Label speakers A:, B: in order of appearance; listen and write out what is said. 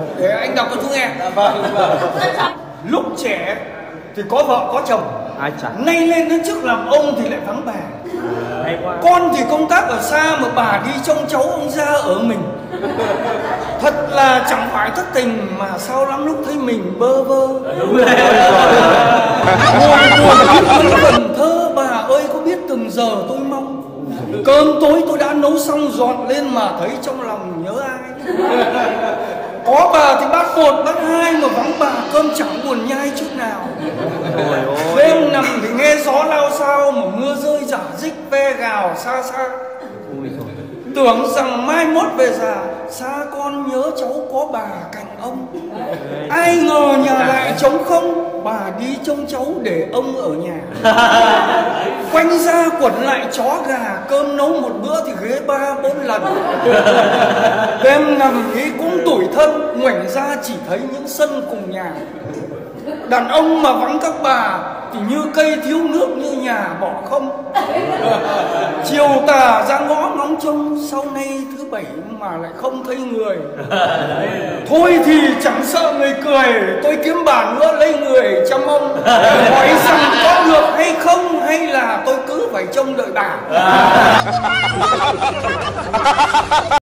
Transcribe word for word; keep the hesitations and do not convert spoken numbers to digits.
A: Để anh đọc cho chú nghe.
B: Vâng, vâng.
A: Lúc trẻ thì có vợ có chồng,
C: Ai chả.
A: nay lên đến chức làm ông thì lại vắng bà.
C: Hay quá.
A: Con thì công tác ở xa mà bà đi trông cháu ông ra ở mình. Thật là chẳng phải thất tình mà sao lắm lúc thấy mình bơ vơ.
C: Đúng rồi.
A: Ngồi buồn viết vần thơ, bà ơi có biết từng giờ tôi mong. Cơm tối tôi đã nấu xong dọn lên mà thấy trong lòng nhớ ai. Có bà thì bát một bát hai mà vắng bà cơm chẳng buồn nhai chút nào. Đêm nằm thì nghe gió lao sao mà mưa rơi rả rích ve gào xa xa. Tưởng rằng mai mốt về già xa con nhớ cháu có bà cạnh ông. Ai ngờ nhà lại trống không, bà đi trông cháu để ông ở nhà. Quanh ra quẩn lại chó gà, cơm nấu một bữa thì ghế ba bốn lần. Đêm nằm nghĩ cũng tủi thân, ngoảnh ra chỉ thấy những sân cùng nhà. Đàn ông mà vắng các bà thì như cây thiếu nước, như nhà bỏ không. Chiều tà ra ngõ ngóng trông, sau nay thứ bảy mà lại không thấy người. Thôi thì chẳng sợ người cười, tôi kiếm bà nữa lấy người chăm ông. Hỏi rằng có được hay không, hay là tôi cứ phải trông đợi bà.